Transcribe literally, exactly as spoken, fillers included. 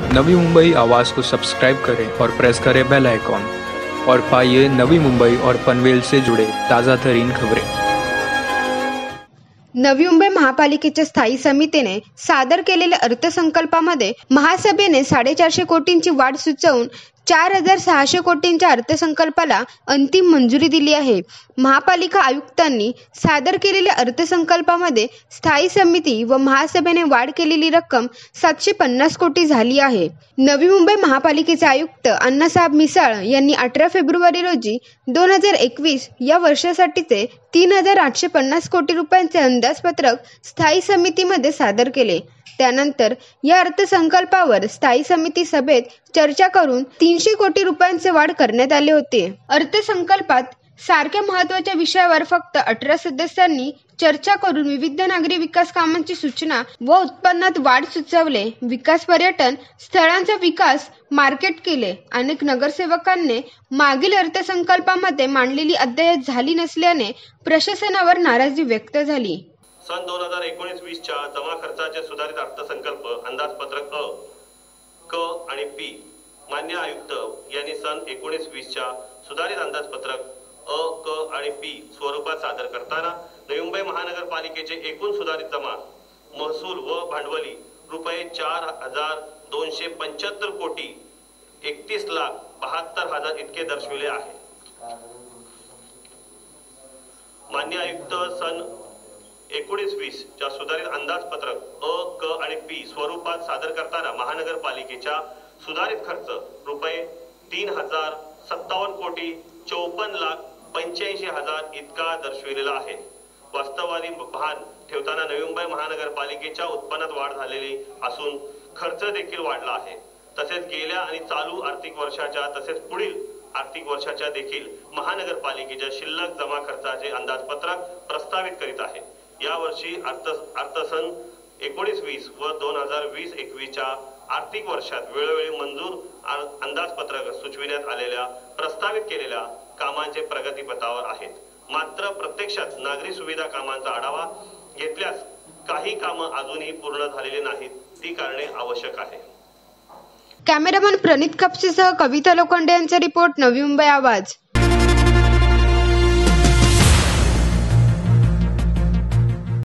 नवी मुंबई आवाज़ को सब्सक्राइब करें और प्रेस करें बेल आइकॉन और पाइए नवी मुंबई और पनवेल से जुड़े ताज़ा तरीन खबरें। नवी मुंबई महापालिकेच्या स्थायी समितीने सादर केलेल्या अर्थसंकल्पामध्ये महासभेने साडेचारशे कोटींची वाढ सुचवून चार हजार सहाशे कोटींच्या अर्थसंकल्पाला अंतिम मंजुरी दिली आहे। महापालिका आयुक्तांनी सादर केलेल्या अर्थसंकल्पामध्ये स्थायी समिती व महासभेने वाढ केलेली रक्कम सातशे पन्नास कोटी झाली आहे। नवी मुंबई महापालिकेचे आयुक्त अण्णासाहेब मिसाळ यांनी अठरा फेब्रुवारी रोजी दोन हजार एकवीस या वर्षासाठीचे तीन हजार आठशे पन्नास कोटी रुपयांचे अंदाजपत्रक स्थायी समितीमध्ये सादर केले। त्यानंतर या अर्थसंकल्पावर स्थायी समिती सभेत चर्चा करून तीनशे कोटी रुपयांचे वाढ करण्यात आले होते। अर्थसंकल्पात सारख्या महत्त्वाच्या विषयावर फक्त अठरा सदस्यांनी चर्चा करून विविध नागरी विकास कामांची सूचना व उत्पन्नात वाढ सुचवले। विकास पर्यटन स्थळांचा विकास मार्केट केले। अनेक नगरसेवकांनी मागील अर्थसंकल्पामध्ये मांडलेली अद्याप झाली नसल्याने प्रशासनावर नाराजी व्यक्त झाली। सन दोन हजार एकोणीस वीस च्या जमा खर्चाचे सुधारित अर्थसंकल्प अंदाजपत्रक अ, क आणि पी मान्य आयुक्त यांनी सन एकोणीस वीस च्या सुधारित अंदाजपत्रक अ, क आणि पी स्वरूपात सादर करताना नवी मुंबई महानगरपालिकेचे एकूण सुधारित जमा महसूल व भांडवली रुपये चार हजार दोनशे पंच्याहत्तर कोटी एकतीस लाख बहात्तर हजार इतके दर्शविले आहे। मान्य आयुक्त सन एकोणीस वीस च्या सुधारित अंदाजपत्रक अ, क आणि पी स्वरूपात सादर करताना महानगरपालिकेच्या सुधारित खर्च रुपये तीन हजार सत्तावन्न कोटी चौपन्न लाख पंच्याऐंशी हजार इतका दर्शविलेला आहे। वास्तववादी भान ठेवताना नवी मुंबई महानगरपालिकेच्या उत्पन्नात वाढ झालेली असून खर्च देखील वाढला आहे। तसेच गेल्या आणि चालू आर्थिक वर्षाच्या तसेच पुढील आर्थिक वर्षाच्या देखील महानगरपालिकेच्या शिल्लक जमा खर्चाचे अंदाजपत्रक प्रस्तावित करीत आहे। या वर्षी अर्थ अर्थसन एकोणीस वीस व दोन हजार वीस एकवीसच्या आर्थिक वर्षात वेळोवेळी मंजूर अंदाजपत्रक सुचविण्यात आलेल्या प्रस्तावित केलेल्या कामांचे प्रगतीपथावर आहेत। मात्र प्रत्यक्षात नागरी सुविधा कामांचा आढावा घेतल्यास काही कामं अजूनही पूर्ण झालेली नाहीत, ती करणे आवश्यक आहे। कॅमेरामन प्रणित कापसेसह कविता लोखंडे यांचा रिपोर्ट, नवी मुंबई आवाज।